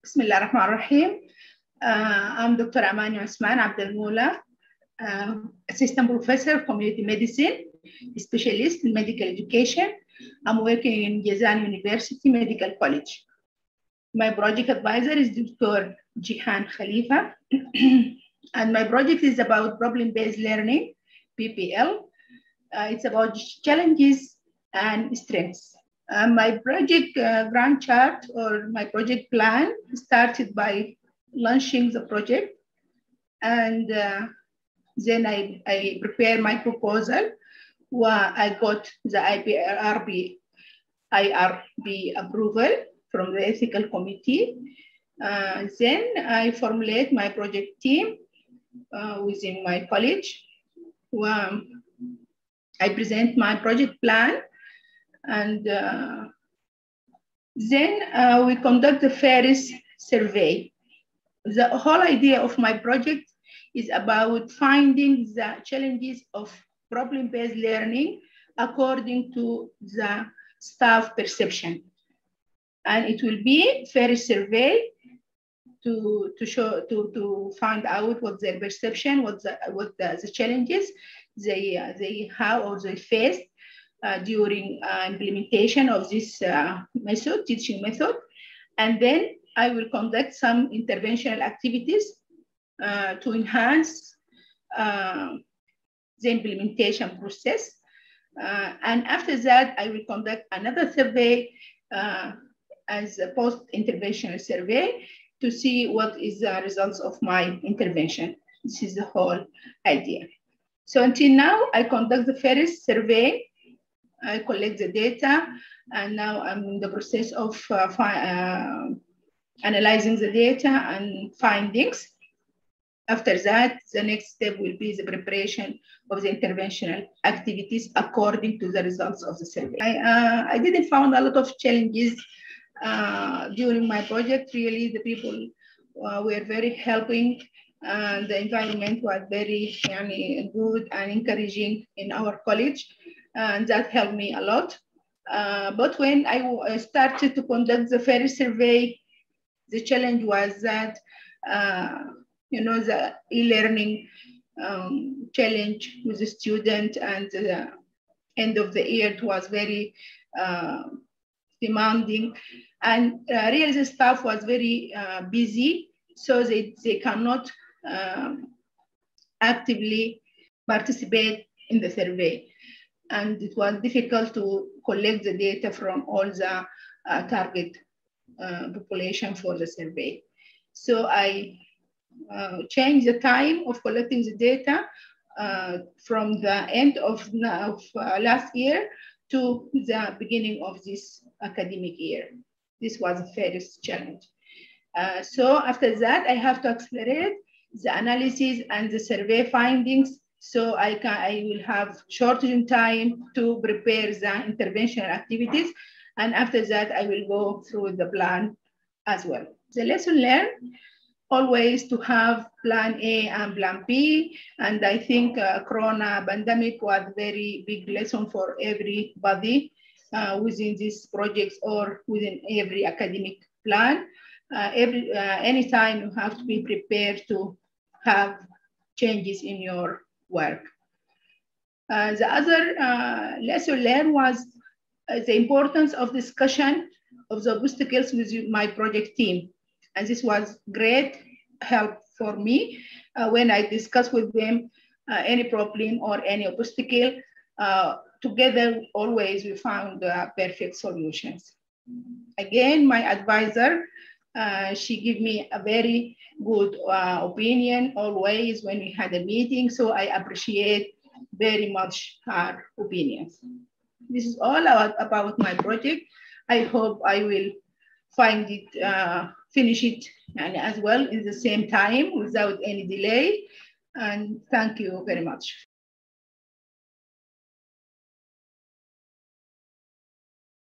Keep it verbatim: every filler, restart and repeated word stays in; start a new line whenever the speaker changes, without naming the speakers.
Bismillah ar-Rahman ar-Rahim. Uh, I'm Doctor Amani Osman Abdelmoula, uh, Assistant Professor, Community Medicine, Specialist in Medical Education. I'm working in Jazan University Medical College. My project advisor is Doctor Jihan Khalifa, and my project is about problem-based learning, P P L. Uh, it's about challenges and strengths. Uh, my project uh, grant chart or my project plan started by launching the project, and uh, then I, I prepared my proposal where I got the I R B approval from the ethical committee. Uh, then I formulate my project team uh, within my college, where I present my project plan. And uh, then uh, we conduct the first survey. The whole idea of my project is about finding the challenges of problem-based learning according to the staff perception. And it will be first survey to, to show to, to find out what their perception, what the what the, the challenges they uh, they have or they face Uh, during uh, implementation of this uh, method, teaching method. And then I will conduct some interventional activities uh, to enhance uh, the implementation process. Uh, and after that, I will conduct another survey uh, as a post-interventional survey to see what is the results of my intervention. This is the whole idea. So until now, I conduct the first survey. I collect the data, and now I'm in the process of uh, uh, analyzing the data and findings. After that, the next step will be the preparation of the interventional activities according to the results of the survey. I, uh, I didn't find a lot of challenges uh, during my project. Really, the people uh, were very helping, and the environment was very yani, good and encouraging in our college. And that helped me a lot. Uh, but when I started to conduct the first survey, the challenge was that, uh, you know, the e-learning um, challenge with the student, and the end of the year, it was very uh, demanding. And uh, really the staff was very uh, busy, so they, they cannot um, actively participate in the survey. And it was difficult to collect the data from all the uh, target uh, population for the survey. So I uh, changed the time of collecting the data uh, from the end of, of uh, last year to the beginning of this academic year. This was the first challenge. Uh, so after that, I have to accelerate the analysis and the survey findings, so I can I will have shorter time to prepare the interventional activities, and after that I will go through the plan as well. The lesson learned, always to have plan A and plan B, and I think uh, Corona pandemic was very big lesson for everybody uh, within these projects or within every academic plan. Uh, every uh, anytime you have to be prepared to have changes in your work. Uh, the other uh, lesson learned was uh, the importance of discussion of the obstacles with my project team. And this was great help for me uh, when I discussed with them uh, any problem or any obstacle. Uh, together, always we found uh, perfect solutions. Again, my advisor, Uh, she gave me a very good uh, opinion always when we had a meeting, so I appreciate very much her opinions. This is all about, about my project. I hope I will find it, uh, finish it and as well in the same time without any delay. And thank you very much.